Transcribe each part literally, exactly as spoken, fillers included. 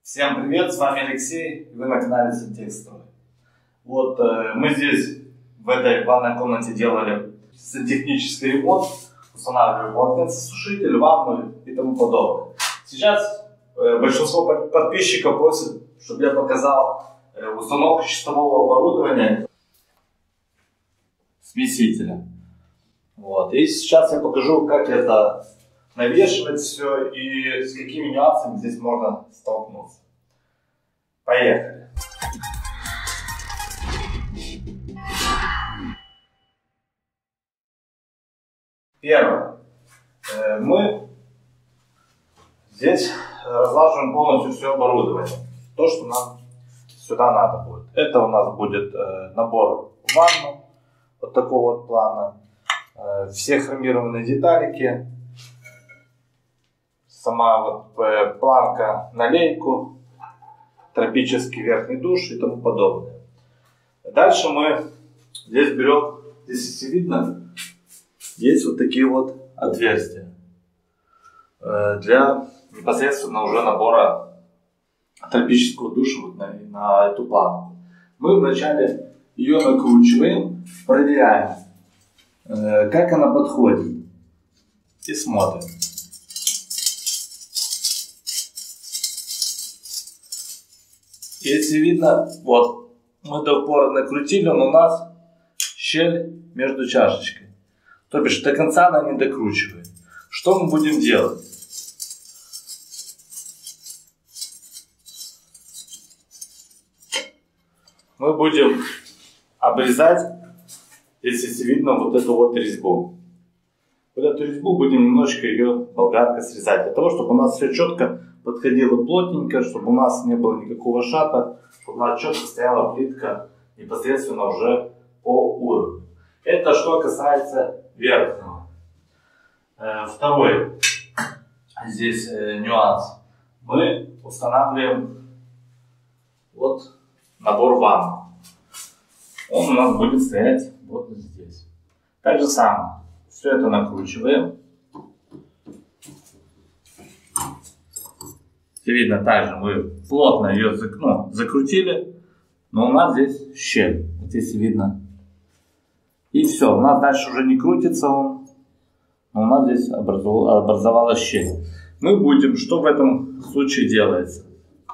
Всем привет, с вами Алексей, и вы на канале Сантехстрой. Вот э, мы здесь в этой ванной комнате делали сантехнический ремонт, устанавливали полотенцесушитель, ванну и тому подобное. Сейчас э, большинство подписчиков просит, чтобы я показал э, установку чистового оборудования смесителя. Вот. И сейчас я покажу, как это навешивать все и с какими нюансами здесь можно столкнуться. Поехали! Первое. Мы здесь разлаживаем полностью все оборудование. То, что нам сюда надо будет. Это у нас будет набор в ванну. Вот такого вот плана. Все хромированные деталики. Сама вот планка на лейку, тропический верхний душ и тому подобное. Дальше мы здесь берем, здесь если видно, есть вот такие вот отверстия для непосредственно уже набора тропического душа вот на, на эту планку. Мы вначале ее накручиваем, проверяем, как она подходит, и смотрим. Если видно, вот, мы до упора накрутили, но у нас щель между чашечкой. То бишь, до конца она не докручивает. Что мы будем делать? Мы будем обрезать, если видно, вот эту вот резьбу. Вот эту резьбу будем немножечко ее болгаркой срезать, для того, чтобы у нас все четко подходило плотненько, чтобы у нас не было никакого шата, чтобы у нас четко стояла плитка непосредственно уже по уровню. Это что касается верхнего. Э, второй здесь э, нюанс. Мы устанавливаем вот набор ванн. Он у нас будет стоять вот здесь. Так же самое. Все это накручиваем. Видно, также мы плотно ее зак, ну, закрутили, но у нас здесь щель, вот здесь видно. И все, у нас дальше уже не крутится он, но у нас здесь образовалась щель. Мы будем, что в этом случае делается?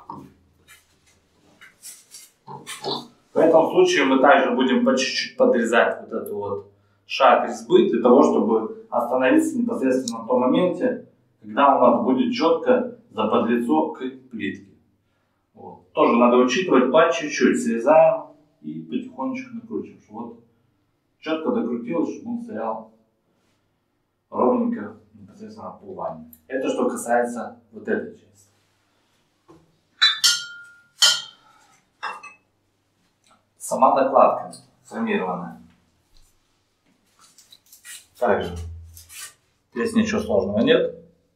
В этом случае мы также будем по чуть-чуть подрезать вот эту вот шаг резьбы, для того, чтобы остановиться непосредственно в том моменте, когда у нас будет четко заподлицо к плитке. Вот. Тоже надо учитывать, по чуть-чуть срезаем и потихонечку накручиваем. Вот четко докрутилось, чтобы он стоял ровненько непосредственно по ванне. Это что касается вот этой части. Сама накладка хромированная. Также здесь ничего сложного нет.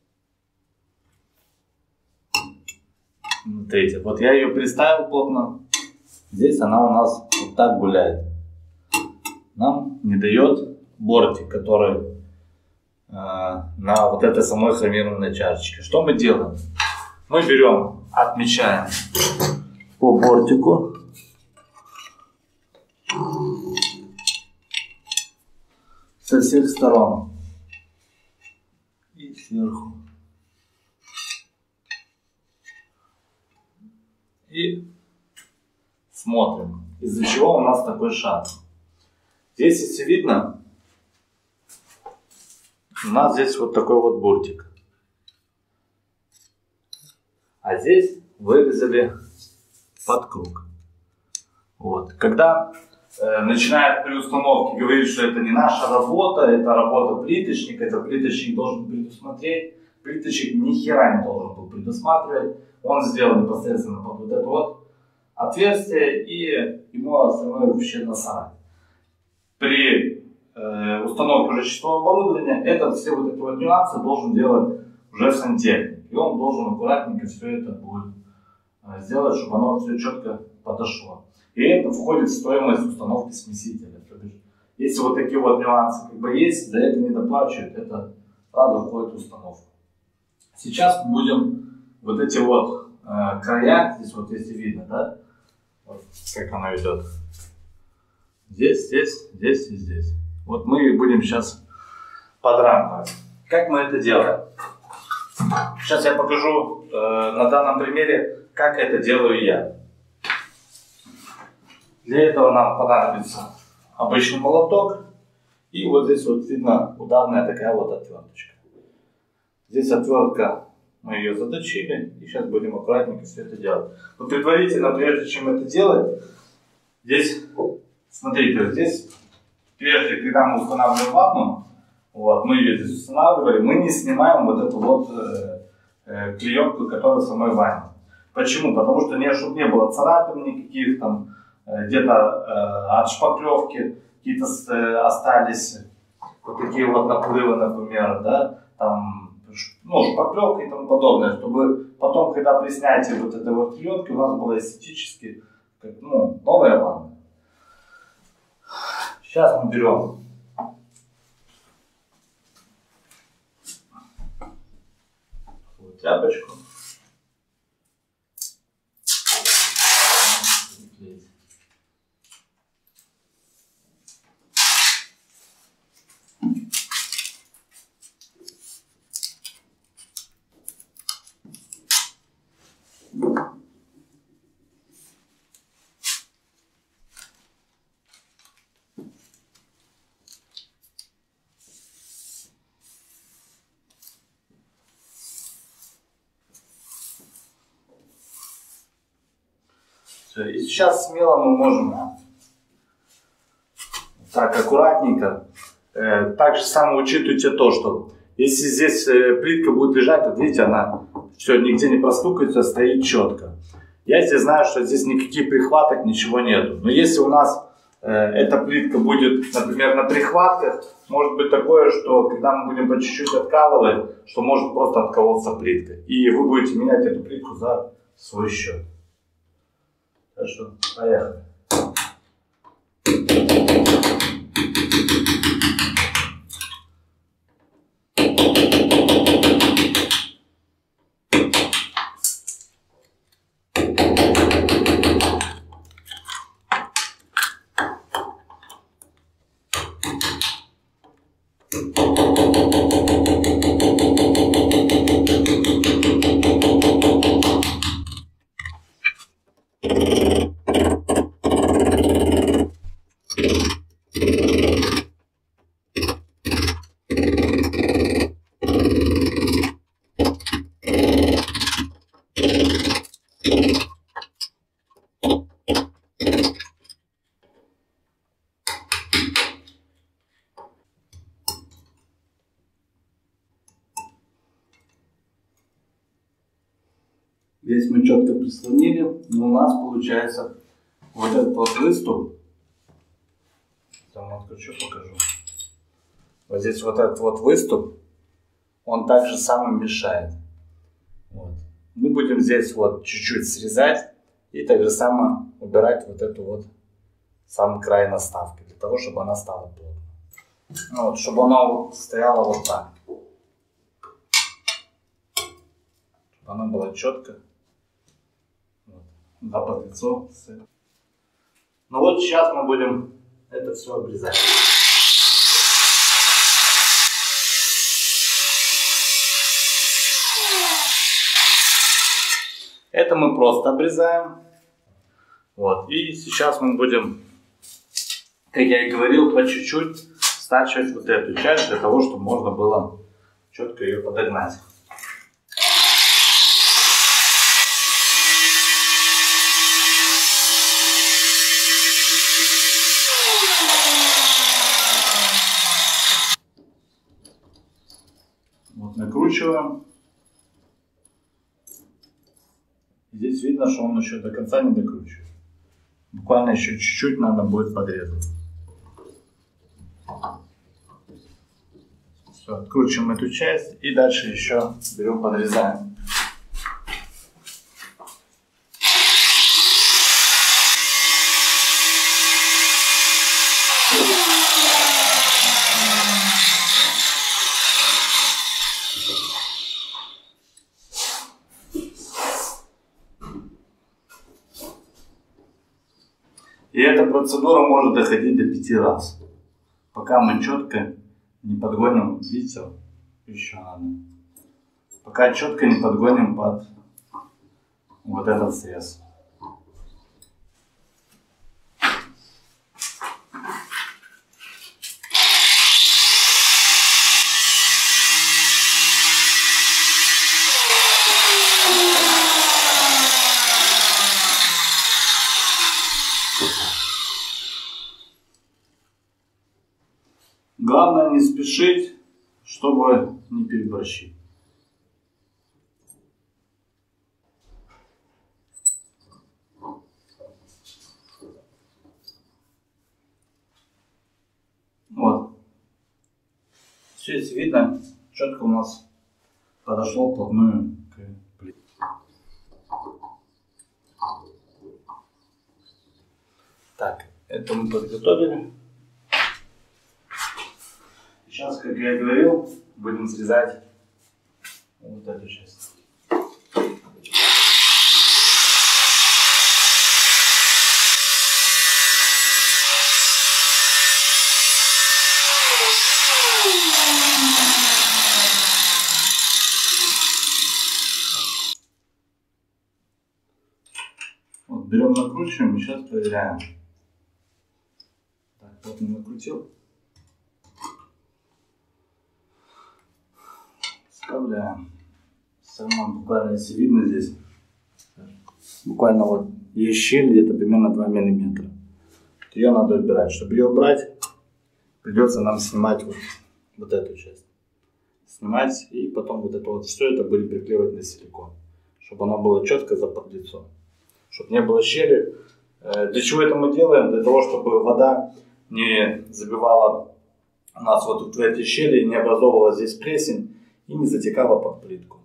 Смотрите, вот я ее приставил плотно. Здесь она у нас вот так гуляет. Нам не дает бортик, который э, на вот этой самой хромированной чашечке. Что мы делаем? Мы берем, отмечаем по бортику. Со всех сторон. И сверху. И смотрим, из-за чего у нас такой шаг. Здесь, если видно, у нас здесь вот такой вот буртик. А здесь вырезали под круг. Вот. Когда э, начинают при установке говорить, что это не наша работа, это работа плиточника, это плиточник должен предусмотреть. Плиточник ни хера не должен был предусматривать. Он сделал непосредственно под вот это вот отверстие, и ему остальное вообще насрать. При э, установке уже чистого оборудования этот, все вот эти вот нюансы должен делать уже сантехник. И он должен аккуратненько все это будет э, сделать, чтобы оно все четко подошло. И это входит в стоимость установки смесителя. То есть, если вот такие вот нюансы как бы есть, за это не доплачивают, это сразу входит в установку. Сейчас будем вот эти вот э, края, здесь вот если видно, да, вот как она идет. Здесь, здесь, здесь и здесь. Вот мы будем сейчас подравнивать. Как мы это делаем? Сейчас я покажу э, на данном примере, как это делаю я. Для этого нам понадобится обычный молоток. И вот здесь вот видно ударная такая вот отверточка. Здесь отвертка, мы ее заточили. И сейчас будем аккуратненько все это делать. Но предварительно, прежде чем это делать, здесь, смотрите, здесь, прежде, когда мы устанавливаем ванну, вот, мы ее здесь устанавливали, мы не снимаем вот эту вот э, э, клеенку, которая в самой ванне. Почему? Потому что не, чтобы не было царапин никаких, там, э, где-то э, от шпаклевки какие-то э, остались, вот такие вот наплывы, например, да, там, ну, шпаклевка и тому подобное, чтобы потом, когда при снятии вот этой вот клеенки, у нас было эстетически, как, ну, новая ванна. Сейчас мы берем тряпочку. И сейчас смело мы можем так аккуратненько. Э, также само учитывайте то, что если здесь э, плитка будет лежать, вот видите, она все нигде не простукается, стоит четко. Я здесь знаю, что здесь никаких прихваток, ничего нету. Но если у нас э, эта плитка будет, например, на прихватках, может быть такое, что когда мы будем по чуть-чуть откалывать, что может просто отколоться плитка. И вы будете менять эту плитку за свой счет. Так что, поехали. Здесь мы четко прислонили, но у нас получается вот этот вот выступ. Там откручу, покажу. Вот здесь вот этот вот выступ, он также самым мешает. Вот. Мы будем здесь вот чуть-чуть срезать и так же само убирать вот эту вот сам край наставки, для того, чтобы она стала плотной. Ну, вот, чтобы она вот стояла вот так. Чтобы она была четко. Да, под лицо. Ну вот сейчас мы будем это все обрезать. Это мы просто обрезаем. Вот. И сейчас мы будем, как я и говорил, по чуть-чуть стачивать вот эту часть, для того, чтобы можно было четко ее подогнать. Вот накручиваем. Здесь видно, что он еще до конца не докручивает. Буквально еще чуть-чуть надо будет подрезать. Все, откручиваем эту часть и дальше еще берем, подрезаем. И эта процедура может доходить до пяти раз. Пока мы четко не подгоним, видите, еще надо. Пока четко не подгоним под вот этот срез. Главное не спешить, чтобы не переборщить. Вот. Здесь видно, четко у нас подошло вплотную к плите. Так, это мы подготовили. Сейчас, как я и говорил, будем срезать вот эту часть. Вот, берем, накручиваем и сейчас проверяем. Так, вот он накрутил. Вставляем. Сама буквально, если видно здесь, буквально вот есть щель где-то примерно два миллиметра. Ее надо убирать. Чтобы ее убрать, придется нам снимать вот, вот эту часть. Снимать и потом вот это вот все это будем приклеивать на силикон. Чтобы оно было четко за подлицо. Чтобы не было щели. Для чего это мы делаем? Для того, чтобы вода не забивала у нас вот в эти щели, не образовывала здесь плесень и не затекала под плитку.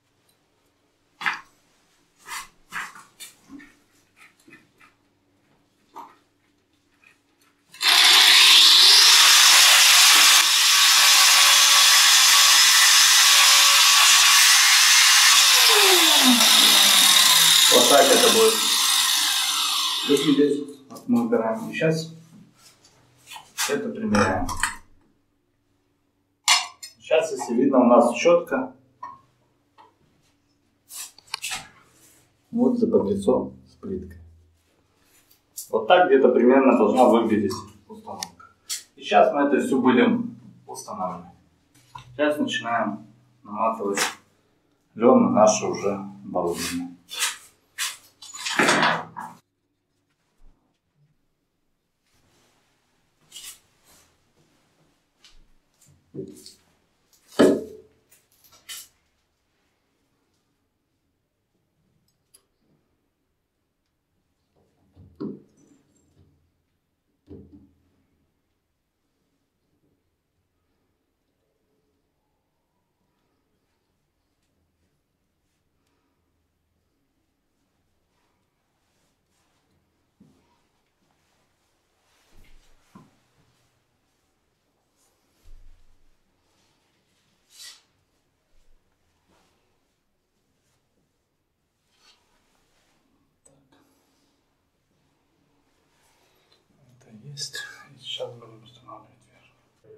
Вот так это будет выглядеть. Вот мы убираем. И сейчас это примеряем. Сейчас, если видно, у нас четко вот за подлицо с плиткой. Вот так где-то примерно должна выглядеть установка. И сейчас мы это все будем устанавливать. Сейчас начинаем наматывать лен на наше уже оборудование. Есть. И сейчас будем устанавливать вверх.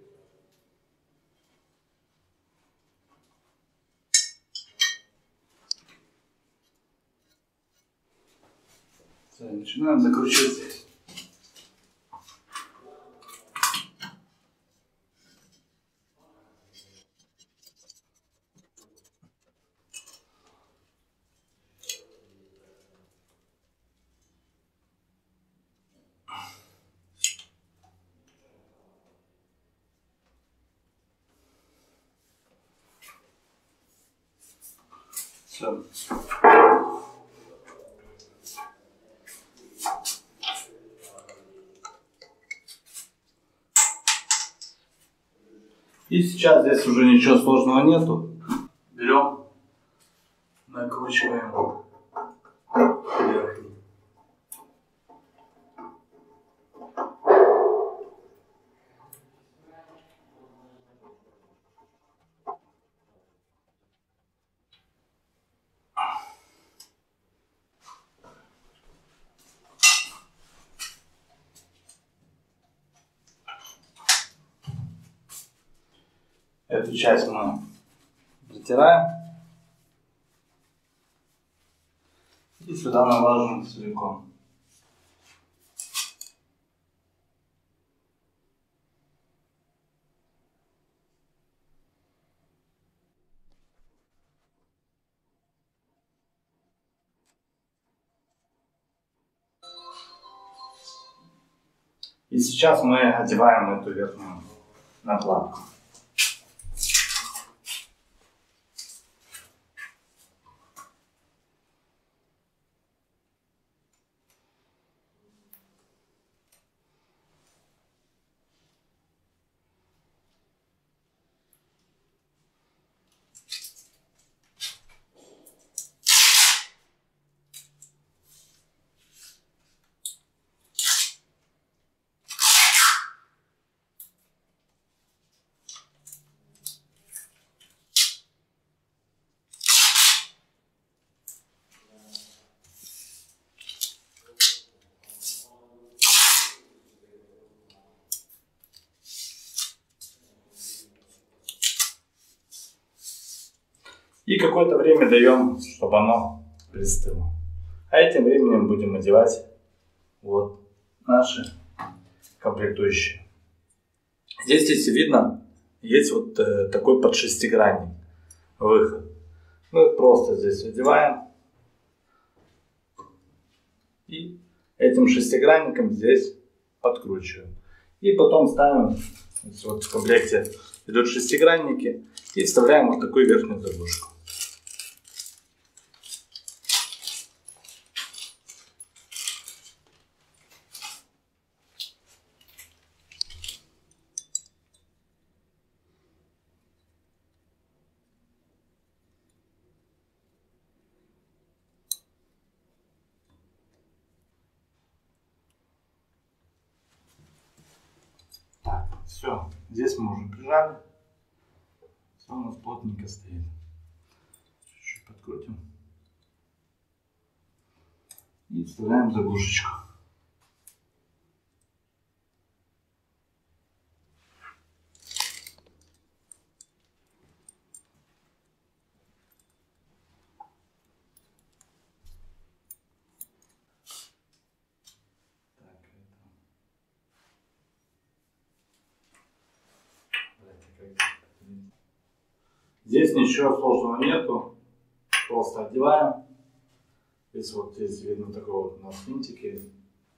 Все, начинаем закручивать здесь. Все. И сейчас здесь уже ничего сложного нету. Берем, накручиваем вверх. Эту часть мы протираем. И сюда налаживаем силикон. И сейчас мы одеваем эту верхнюю накладку. И какое-то время даем, чтобы оно пристыло. А этим временем будем одевать вот наши комплектующие. Здесь, если видно, есть вот э, такой подшестигранник, выход. Мы просто здесь одеваем. И этим шестигранником здесь подкручиваем. И потом ставим, вот в комплекте идут шестигранники, и вставляем вот такую верхнюю заглушку. Так, все, здесь мы уже прижали. Все у нас плотненько стоит. Чуть-чуть подкрутим. И вставляем заглушечку. Здесь ничего сложного нету, просто одеваем. Здесь вот здесь видно такой вот у нас винтики.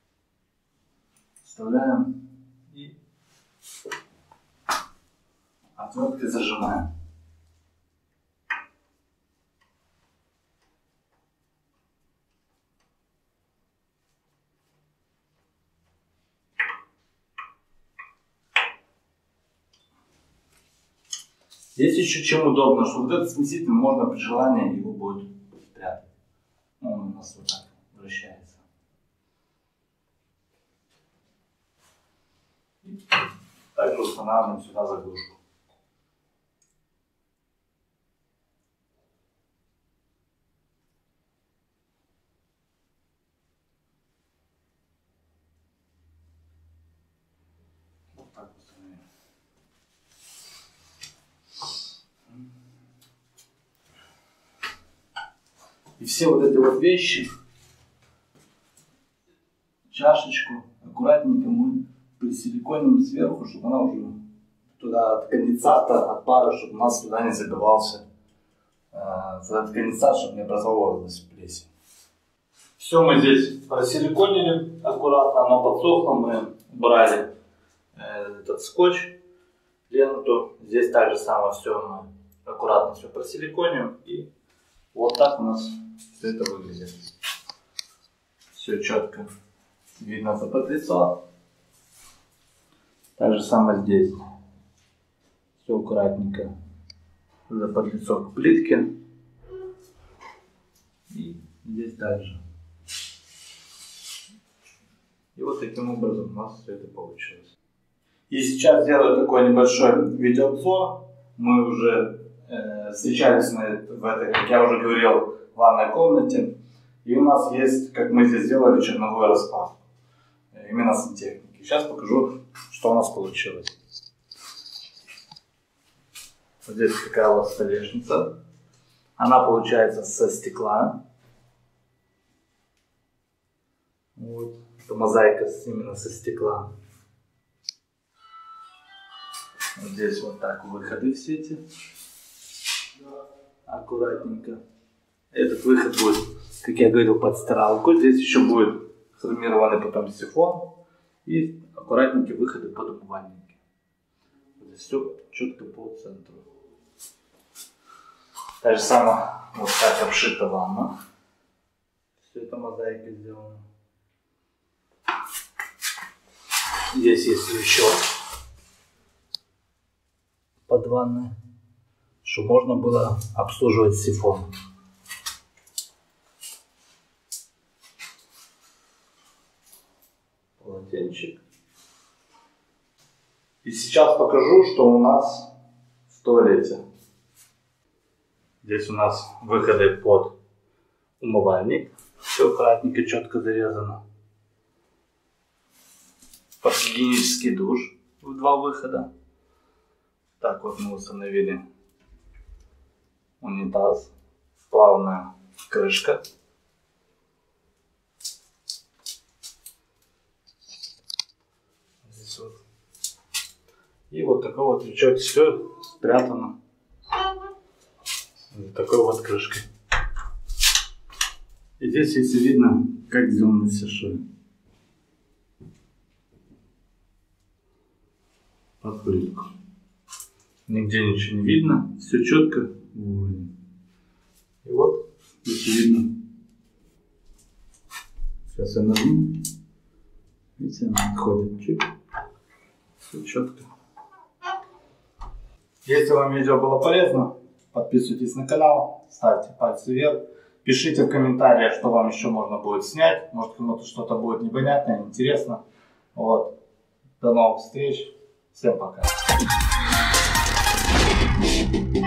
Вставляем и отверткой зажимаем. Здесь еще чем удобно, что вот этот смеситель можно при желании его будет спрятать. Ну, он у нас вот так вращается. И также устанавливаем сюда заглушку. Вот так установим. И все вот эти вот вещи, чашечку, аккуратненько мы присиликоним сверху, чтобы она уже туда от конденсата, от пара, чтобы у нас туда не забивался э, этот конденсат, чтобы не образовывалась плесень. Все мы здесь просиликонили аккуратно, оно подсохло, мы убрали э, этот скотч, ленту. Здесь также самое все мы аккуратно все просиликоним, и вот так у нас все это выглядит. Все четко видно за подлицо. Так же самое здесь. Все аккуратненько за подлицо к плитке. И здесь также. И вот таким образом у нас все это получилось. И сейчас сделаю такой небольшой видеообзор. Мы уже э, встречались на, в этой, как я уже говорил, ванной комнате. И у нас есть, как мы здесь сделали, черновую раскладку. Именно сантехники. Сейчас покажу, что у нас получилось. Вот здесь такая вот столешница. Она получается со стекла. Вот. Это мозаика именно со стекла. Вот здесь вот так выходы все эти. Аккуратненько. Этот выход будет, как я говорил, под стиралку. Здесь еще будет сформированный потом сифон. И аккуратненькие выходы под умывальники. Здесь все четко по центру. Так же самое, вот так обшита ванна. Все это мозаика сделано. Здесь есть еще под ванной, чтобы можно было обслуживать сифон. Полотенчик. И сейчас покажу, что у нас в туалете. Здесь у нас выходы под умывальник. Все аккуратненько, четко зарезано. Под гигиенический душ в два выхода. Так вот мы установили унитаз. Плавная крышка. Здесь вот. И вот такой вот лючок, все спрятано. Вот такой вот крышкой. И здесь, если видно, как сделаны все швы. Под плитку. Нигде ничего не видно, все четко. И вот, если видно. Сейчас я нажму. Видите, она отходит чуть. Все четко. Если вам видео было полезно, подписывайтесь на канал, ставьте пальцы вверх, пишите в комментариях, что вам еще можно будет снять, может кому-то что-то будет непонятно, интересно. Вот. До новых встреч, всем пока.